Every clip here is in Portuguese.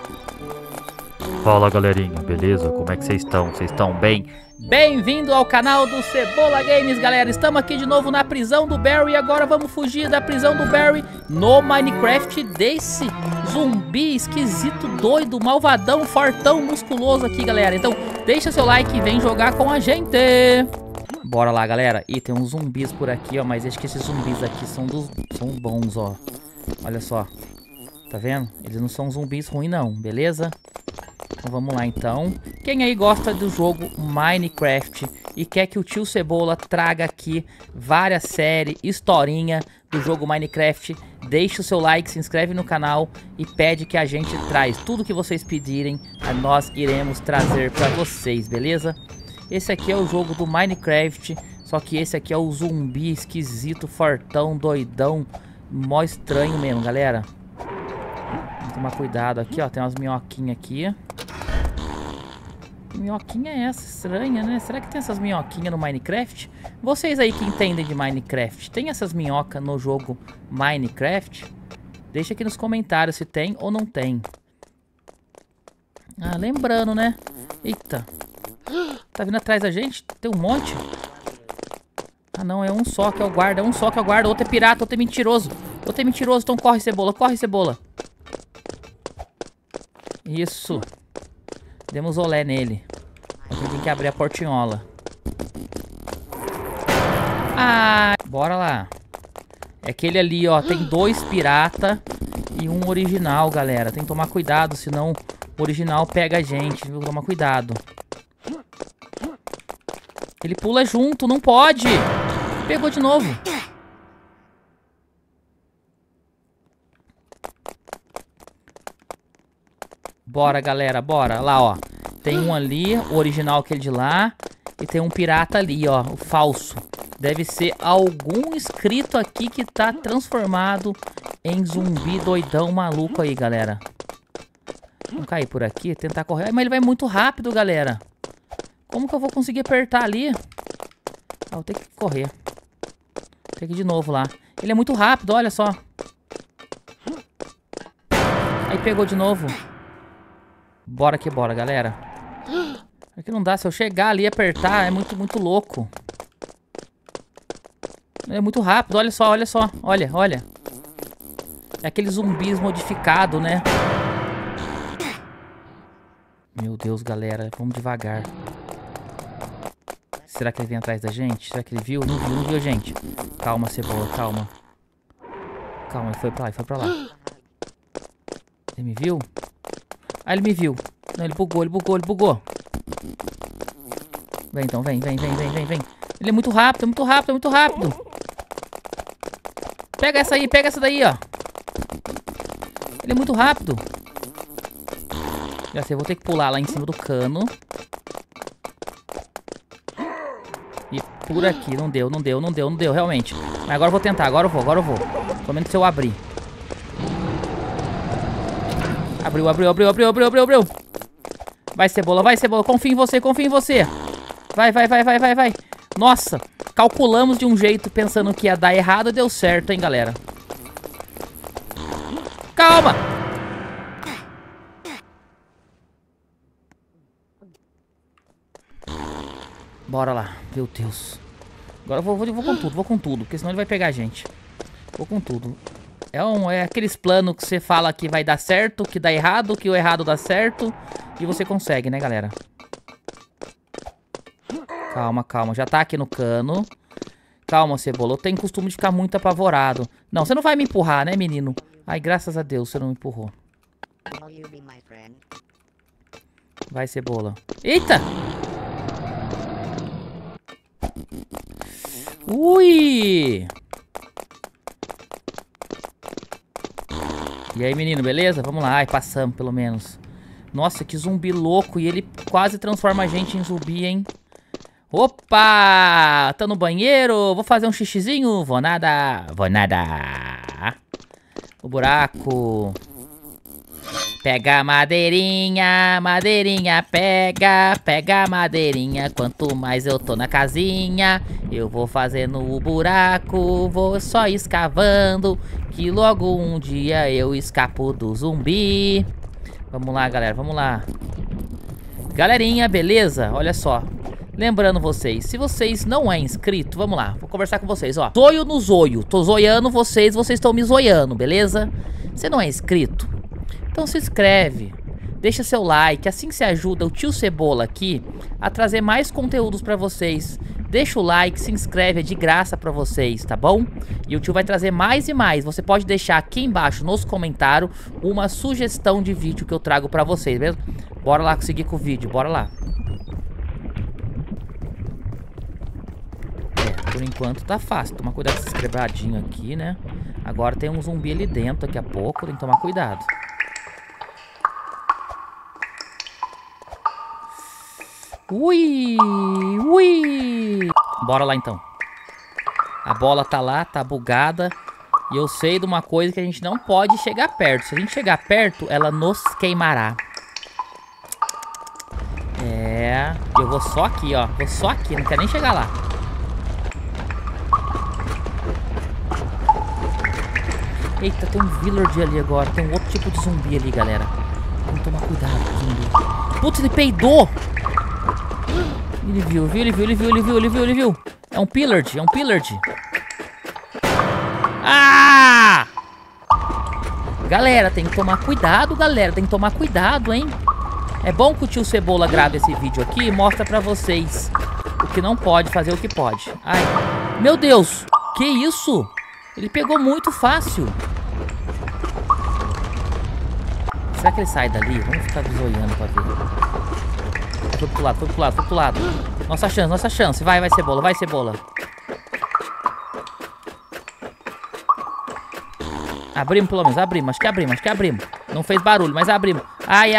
Fala galerinha, beleza? Como é que vocês estão? Vocês estão bem? Bem-vindo ao canal do Cebola Games, galera. Estamos aqui de novo na prisão do Barry. E agora vamos fugir da prisão do Barry no Minecraft desse zumbi esquisito, doido, malvadão, fortão, musculoso aqui, galera. Então deixa seu like e vem jogar com a gente. Bora lá, galera. Ih, tem uns zumbis por aqui, ó. Mas acho que esses zumbis aqui são bons, ó. Olha só. Tá vendo? Eles não são zumbis ruins, não, beleza? Então vamos lá, então. Quem aí gosta do jogo Minecraft e quer que o tio Cebola traga aqui várias séries, historinha do jogo Minecraft, deixa o seu like, se inscreve no canal e pede que a gente traz tudo que vocês pedirem, nós iremos trazer pra vocês, beleza? Esse aqui é o jogo do Minecraft, só que esse aqui é o zumbi esquisito, fortão, doidão, mó estranho mesmo, galera. Vamos tomar cuidado aqui, ó, tem umas minhoquinhas aqui. Que minhoquinha é essa? Estranha, né? Será que tem essas minhoquinhas no Minecraft? Vocês aí que entendem de Minecraft, tem essas minhocas no jogo Minecraft? Deixa aqui nos comentários se tem ou não tem. Ah, lembrando, né? Eita. Tá vindo atrás da gente? Tem um monte. Ah, não. É um só que é o guarda. É um só que é o guarda. Outro é pirata. Outro é mentiroso. Outro é mentiroso. Então corre, Cebola. Corre, Cebola. Isso. Demos olé nele. A gente tem que abrir a portinhola. Ah, bora lá. É aquele ali, ó. Tem 2 pirata e um original, galera. Tem que tomar cuidado, senão o original pega a gente. Viu? Toma cuidado. Ele pula junto, não pode. Pegou de novo. Bora, galera, bora. Lá, ó. Tem um ali, o original aquele de lá. E tem um pirata ali, ó. O falso. Deve ser algum inscrito aqui que tá transformado em zumbi doidão maluco aí, galera. Vamos cair por aqui, tentar correr. Ai, mas ele vai muito rápido, galera. Como que eu vou conseguir apertar ali? Ah, vou ter que correr. Tem que ir de novo lá. Ele é muito rápido, olha só. Aí pegou de novo. Bora que bora, galera. Aqui não dá, se eu chegar ali e apertar, é muito louco. É muito rápido, olha só, olha só. Olha, olha. É aquele zumbis modificado, né? Meu Deus, galera, vamos devagar. Será que ele vem atrás da gente? Será que ele viu? Não viu, gente. Calma, Cebola, calma. Calma, ele foi pra lá, ele foi pra lá. Ele me viu? Ah, ele me viu. Não, ele bugou, ele bugou, ele bugou. Vem então, vem. Ele é muito rápido, muito rápido, muito rápido. Pega essa aí, pega essa daí, ó. Ele é muito rápido. Já sei, eu vou ter que pular lá em cima do cano. E por aqui, não deu, realmente. Mas agora eu vou tentar, agora eu vou. Pelo menos se eu abrir. Abriu. Vai, Cebola, confio em você. Vai. Nossa, calculamos de um jeito pensando que ia dar errado e deu certo, hein, galera. Calma! Bora lá, meu Deus. Agora eu vou com tudo, porque senão ele vai pegar a gente. Vou com tudo. É aqueles planos que você fala que vai dar certo, que dá errado, que o errado dá certo. E você consegue, né, galera? Calma. Já tá aqui no cano. Calma, Cebola. Eu tenho costume de ficar muito apavorado. Não, você não vai me empurrar, né, menino? Ai, graças a Deus, você não me empurrou. Vai, Cebola. Eita! Ui! E aí, menino, beleza? Vamos lá. Ai, passamos, pelo menos. Nossa, que zumbi louco. E ele quase transforma a gente em zumbi, hein? Opa! Tá no banheiro? Vou fazer um xixizinho? Vou nada. O buraco. Pega a madeirinha, pega a madeirinha. Quanto mais eu tô na casinha, eu vou fazendo o buraco, vou só escavando, que logo um dia eu escapo do zumbi. Vamos lá, galera, vamos lá. Galerinha, beleza? Olha só. Lembrando vocês, se vocês não é inscrito, vamos lá, vou conversar com vocês, ó. Zoio no zoio, tô zoiando vocês estão me zoiando, beleza? Você não é inscrito? Então se inscreve, deixa seu like, assim você ajuda o tio Cebola aqui a trazer mais conteúdos pra vocês. Deixa o like, se inscreve, é de graça pra vocês, tá bom? E o tio vai trazer mais e mais. Você pode deixar aqui embaixo nos comentários uma sugestão de vídeo que eu trago pra vocês, beleza? Bora lá seguir com o vídeo, bora lá. Por enquanto tá fácil. Toma cuidado com esse quebradinho aqui, né? Agora tem um zumbi ali dentro daqui a pouco. Tem que tomar cuidado. Ui! Ui! Bora lá então. A bola tá lá, tá bugada. E eu sei de uma coisa que a gente não pode chegar perto. Se a gente chegar perto, ela nos queimará. É... Eu vou só aqui, ó. Vou só aqui, não quero nem chegar lá. Eita, tem um villager ali agora. Tem um outro tipo de zumbi ali, galera. Vamos tomar cuidado com o zumbi. Putz, ele peidou! Ele viu. É um pillard, Ah! Galera, tem que tomar cuidado, hein? É bom que o tio Cebola grave esse vídeo aqui e mostra pra vocês o que não pode, fazer o que pode. Ai, meu Deus! Que isso? Ele pegou muito fácil. Será que ele sai dali? Vamos ficar zoiando pra ver. Foi pro lado. Nossa chance. Vai, Cebola. Abrimos pelo menos, Acho que abrimos. Não fez barulho, mas abrimos. Ai.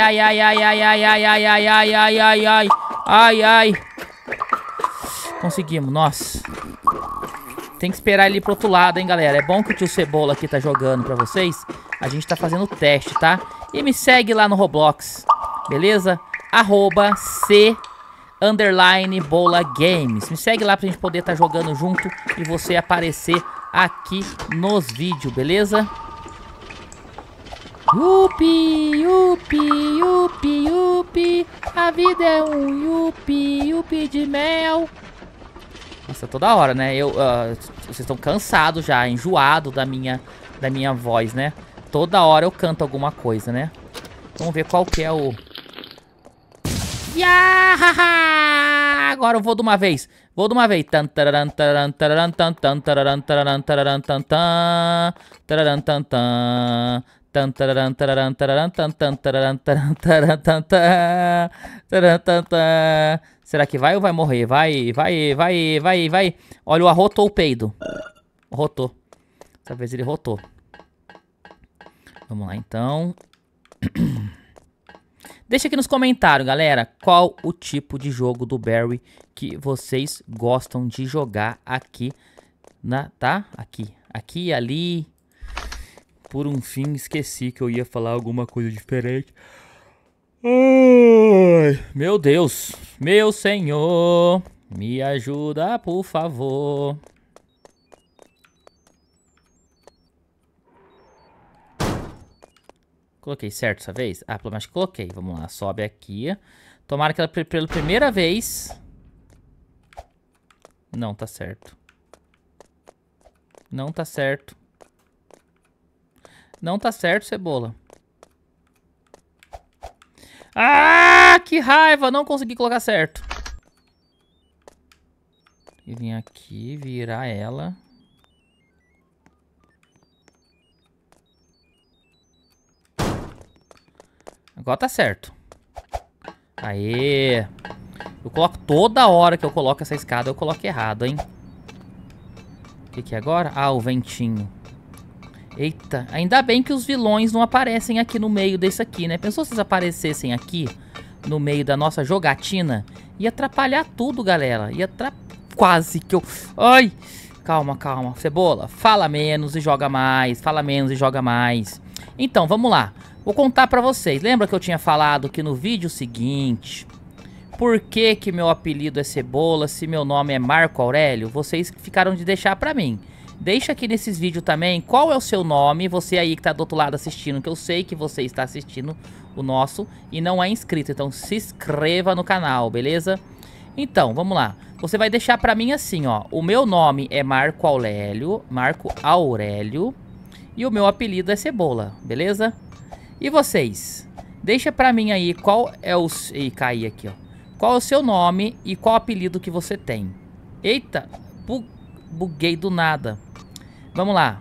Conseguimos, nossa. Tem que esperar ele ir pro outro lado, hein, galera. É bom que o tio Cebola aqui tá jogando pra vocês. A gente tá fazendo o teste, tá? E me segue lá no Roblox, beleza? @C_BolaGames. Me segue lá pra gente poder estar jogando junto e você aparecer aqui nos vídeos, beleza? Yupi, a vida é um yupi de mel. Nossa, toda hora, né? Vocês estão cansados já, enjoado da minha voz, né? Toda hora eu canto alguma coisa, né? Vamos ver qual que é o... Agora eu vou de uma vez. Será que vai ou vai morrer? Vai. Olha, o arrotou o peido. Rotou. Dessa vez ele rotou. Vamos lá, então. Deixa aqui nos comentários, galera, qual o tipo de jogo do Barry que vocês gostam de jogar aqui tá? Aqui e ali. Por um fim, esqueci que eu ia falar alguma coisa diferente. Ai, meu Deus, meu Senhor, me ajuda, por favor. Coloquei certo dessa vez? Ah, pelo menos coloquei. Vamos lá, sobe aqui. Tomara que ela pela primeira vez... Não tá certo. Não tá certo. Não tá certo, Cebola. Ah, que raiva! Não consegui colocar certo. E vim aqui, virar ela. Agora tá certo. Aê. Eu coloco toda hora que eu coloco essa escada, eu coloco errado, hein? O que é agora? Ah, o ventinho. Eita, ainda bem que os vilões não aparecem aqui no meio desse aqui, né? Pensou se eles aparecessem aqui no meio da nossa jogatina? Ia atrapalhar tudo, galera. Quase que eu... Ai! Calma. Cebola, fala menos e joga mais. Então, vamos lá. Vou contar pra vocês. Lembra que eu tinha falado que no vídeo seguinte... Por que que meu apelido é Cebola se meu nome é Marco Aurélio? Vocês ficaram de deixar pra mim. Deixa aqui nesses vídeos também qual é o seu nome, você aí que tá do outro lado assistindo, que eu sei que você está assistindo o nosso e não é inscrito, então se inscreva no canal, beleza? Então, vamos lá. Você vai deixar pra mim assim, ó, o meu nome é Marco Aurélio, e o meu apelido é Cebola, beleza? E vocês? Deixa pra mim aí qual é o... Ih, caí aqui, ó. Qual é o seu nome e qual apelido que você tem. Eita, buguei do nada. Vamos lá.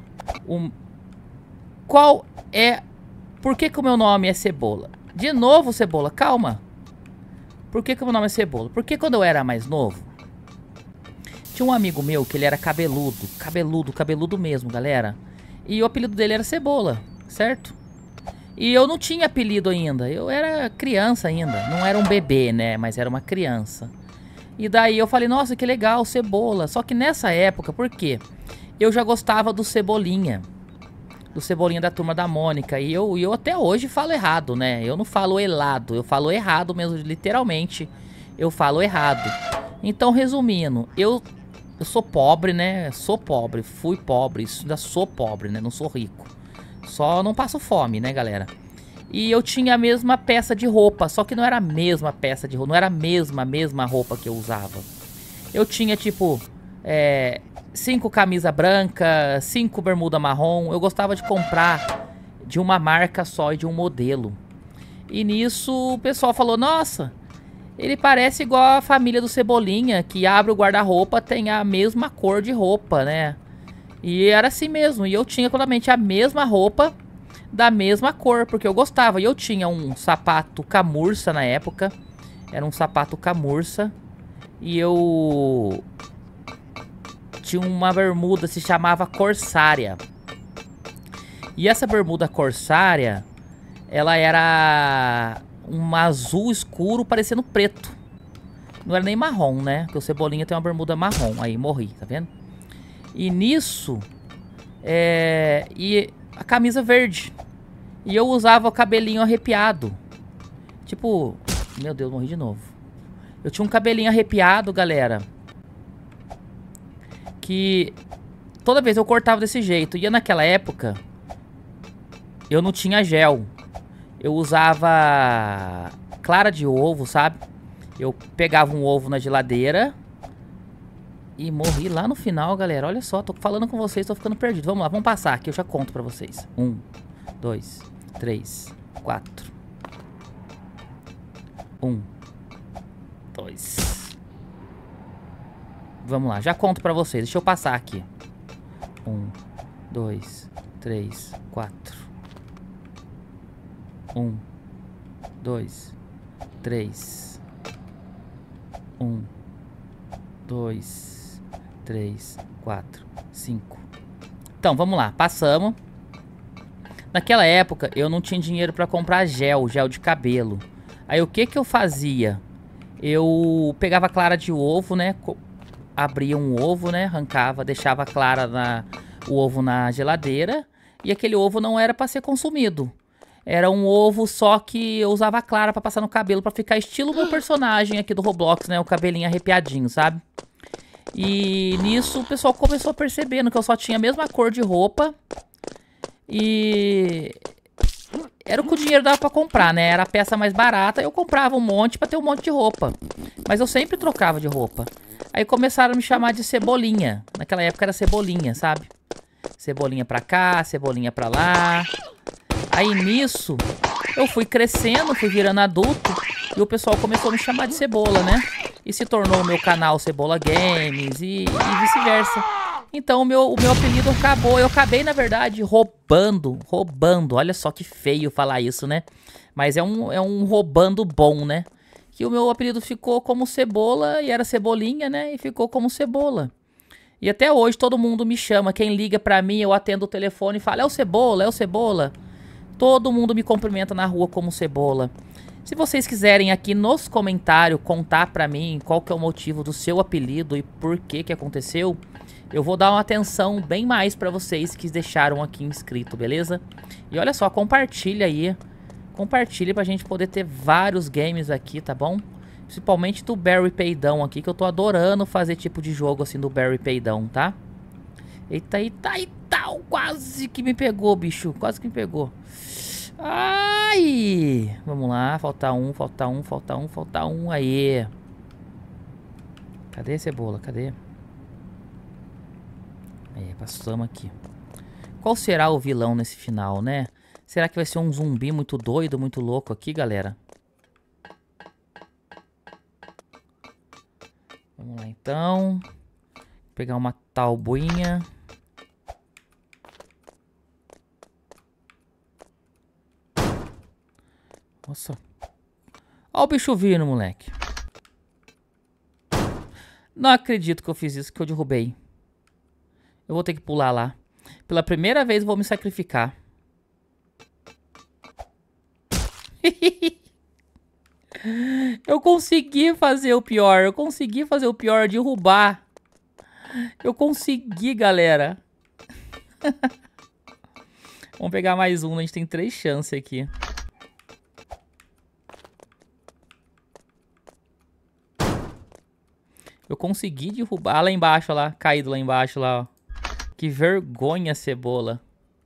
Qual é... Por que que o meu nome é Cebola? De novo, Cebola, calma. Por que que o meu nome é Cebola? Porque quando eu era mais novo, tinha um amigo meu que ele era cabeludo. Cabeludo mesmo, galera. E o apelido dele era Cebola, certo? E eu não tinha apelido ainda. Eu era criança ainda. Não era um bebê, né? Mas era uma criança. E daí eu falei, nossa, que legal, Cebola. Só que nessa época, por quê? Eu já gostava do Cebolinha. Do Cebolinha da Turma da Mônica. E eu até hoje falo errado, né? Eu não falo helado. Eu falo errado mesmo, literalmente. Eu falo errado. Então, resumindo, eu sou pobre, né? Sou pobre, fui pobre. Ainda sou pobre, né? Não sou rico. Só não passo fome, né, galera? E eu tinha a mesma peça de roupa. Só que não era a mesma peça de roupa. Não era a mesma roupa que eu usava. Eu tinha, tipo... 5 camisa branca, 5 bermuda marrom. Eu gostava de comprar de uma marca só e de um modelo. E nisso o pessoal falou, nossa, ele parece igual a família do Cebolinha, que abre o guarda-roupa, tem a mesma cor de roupa, né? E era assim mesmo, e eu tinha claramente a mesma roupa da mesma cor, porque eu gostava. E eu tinha um sapato camurça na época, era um sapato camurça, e eu... tinha uma bermuda, se chamava Corsária. E essa bermuda Corsária, ela era um azul escuro parecendo preto. Não era nem marrom, né? Porque o Cebolinha tem uma bermuda marrom. Aí, morri, tá vendo? E nisso... e a camisa verde. E eu usava o cabelinho arrepiado. Tipo... Meu Deus, morri de novo. Eu tinha um cabelinho arrepiado, galera. Que toda vez eu cortava desse jeito. E naquela época eu não tinha gel. Eu usava clara de ovo, sabe? Eu pegava um ovo na geladeira e morri lá no final, galera. Olha só, tô falando com vocês, tô ficando perdido. Vamos lá, vamos passar aqui, eu já conto pra vocês. 1, 2, 3, 4. 1, 2. Vamos lá, já conto pra vocês. Deixa eu passar aqui. 1, 2, 3, 4. 1, 2, 3. 1, 2, 3, 4, 5. Então, vamos lá, passamos. Naquela época, eu não tinha dinheiro pra comprar gel de cabelo. Aí, o que que eu fazia? Eu pegava a clara de ovo, né? Abria um ovo, né? Arrancava, deixava o ovo na geladeira. E aquele ovo não era pra ser consumido. Era um ovo só que eu usava clara pra passar no cabelo, pra ficar estilo meu personagem aqui do Roblox, né? O cabelinho arrepiadinho, sabe? E nisso o pessoal começou a percebendo que eu só tinha a mesma cor de roupa. E... era o que o dinheiro dava pra comprar, né? Era a peça mais barata, eu comprava um monte pra ter um monte de roupa. Mas eu sempre trocava de roupa. Aí começaram a me chamar de Cebolinha. Naquela época era Cebolinha, sabe? Cebolinha pra cá, Cebolinha pra lá. Aí nisso, eu fui crescendo, fui virando adulto. E o pessoal começou a me chamar de Cebola, né? E se tornou o meu canal Cebola Games e vice-versa. Então o meu apelido acabou. Eu acabei, na verdade, roubando. Olha só que feio falar isso, né? Mas é um roubando bom, né? Que o meu apelido ficou como Cebola e era Cebolinha, né? E ficou como Cebola. E até hoje todo mundo me chama. Quem liga pra mim, eu atendo o telefone e falo, é o Cebola, é o Cebola. Todo mundo me cumprimenta na rua como Cebola. Se vocês quiserem aqui nos comentários contar pra mim qual que é o motivo do seu apelido e por que que aconteceu, eu vou dar uma atenção bem mais pra vocês que deixaram aqui inscrito, beleza? E olha só, compartilha aí. Compartilha pra gente poder ter vários games aqui, tá bom? Principalmente do Barry Peidão aqui, que eu tô adorando fazer tipo de jogo assim do Barry Peidão, tá? Eita, eita, eita. Quase que me pegou, bicho. Quase que me pegou. Ai! Vamos lá, falta um, falta um, falta um, falta um. Aí. Cadê a cebola? Cadê? Aí, passamos aqui. Qual será o vilão nesse final, né? Será que vai ser um zumbi muito doido, muito louco aqui, galera? Vamos lá, então. Vou pegar uma talboinha. Nossa. Olha o bicho vindo, moleque. Não acredito que eu fiz isso, que eu derrubei. Eu vou ter que pular lá. Pela primeira vez eu vou me sacrificar. Eu consegui fazer o pior. Eu consegui fazer o pior, derrubar. Eu consegui, galera. Vamos pegar mais um. A gente tem 3 chances aqui. Eu consegui derrubar lá embaixo, lá. Caído lá embaixo, lá, ó. Que vergonha, cebola.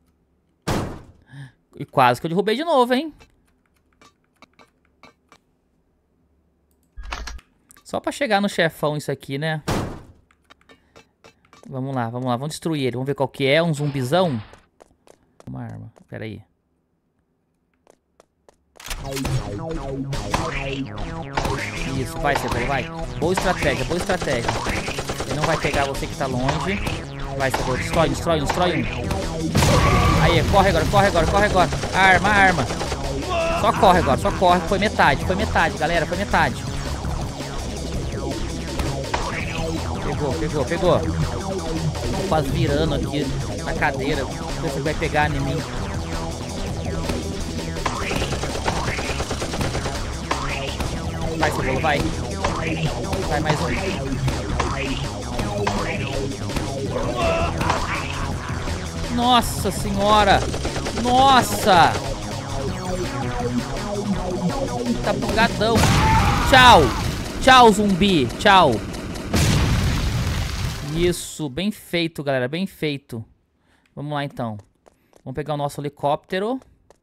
E quase que eu derrubei de novo, hein? Só pra chegar no chefão isso aqui, né? Vamos lá, vamos lá. Vamos destruir ele. Vamos ver qual que é. Um zumbizão. Uma arma. Pera aí. Isso, vai, cebola, vai. Boa estratégia, boa estratégia. Ele não vai pegar você que tá longe. Vai, cebola, destrói, destrói, destrói um. Aí, corre agora, corre agora, corre agora. Arma, arma. Só corre agora, só corre. Foi metade, galera, foi metade. Pegou, pegou, pegou. Tô quase virando aqui na cadeira. Não sei se vai pegar em mim. Vai, cebola, vai. Vai, mais um. Nossa senhora. Nossa. Tá bugadão. Tchau. Tchau, zumbi. Tchau. Isso. Bem feito, galera. Bem feito. Vamos lá, então. Vamos pegar o nosso helicóptero.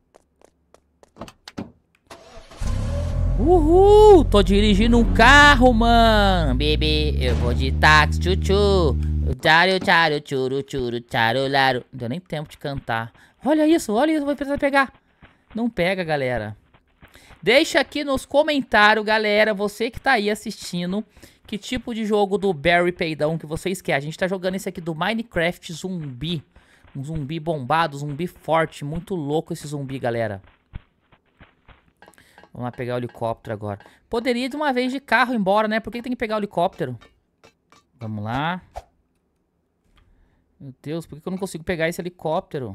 Uhul! Tô dirigindo um carro, mano. Bebê, eu vou de táxi, tchu-tchu. Tcharu, tcharu, tchuru, tchuru, tcharu, laru. Não deu nem tempo de cantar. Olha isso, vou precisar pegar. Não pega, galera. Deixa aqui nos comentários, galera, você que tá aí assistindo, que tipo de jogo do Barry Peidão que vocês querem. A gente tá jogando esse aqui do Minecraft zumbi. Um zumbi bombado, zumbi forte. Muito louco esse zumbi, galera. Vamos lá pegar o helicóptero agora. Poderia ir de uma vez de carro embora, né? Por que tem que pegar o helicóptero? Vamos lá. Meu Deus, por que eu não consigo pegar esse helicóptero?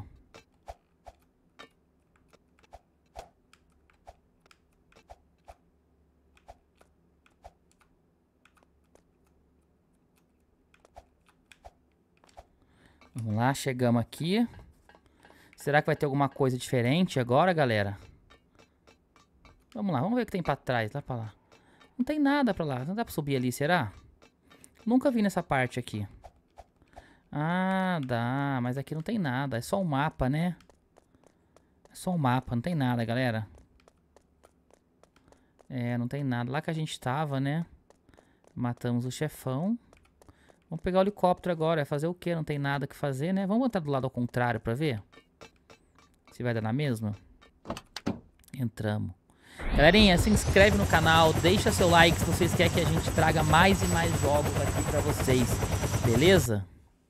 Vamos lá, chegamos aqui. Será que vai ter alguma coisa diferente agora, galera? Vamos lá, vamos ver o que tem pra trás, lá pra lá. Não tem nada pra lá, não dá pra subir ali, será? Nunca vi nessa parte aqui. Ah, dá, mas aqui não tem nada, é só um mapa, né? É só um mapa, não tem nada, galera. É, não tem nada. Lá que a gente tava, né? Matamos o chefão. Vamos pegar o helicóptero agora, é fazer o quê? Não tem nada que fazer, né? Vamos botar do lado ao contrário pra ver. Se vai dar na mesma. Entramos. Galerinha, se inscreve no canal, deixa seu like se vocês querem que a gente traga mais e mais jogos aqui pra vocês, beleza?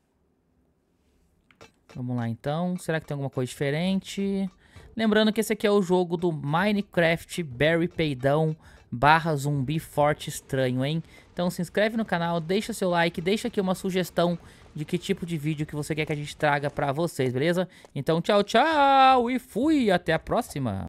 Vamos lá então, será que tem alguma coisa diferente? Lembrando que esse aqui é o jogo do Minecraft Barry Peidão / zumbi forte estranho, hein? Então se inscreve no canal, deixa seu like, deixa aqui uma sugestão de que tipo de vídeo que você quer que a gente traga pra vocês, beleza? Então tchau, tchau e fui, até a próxima!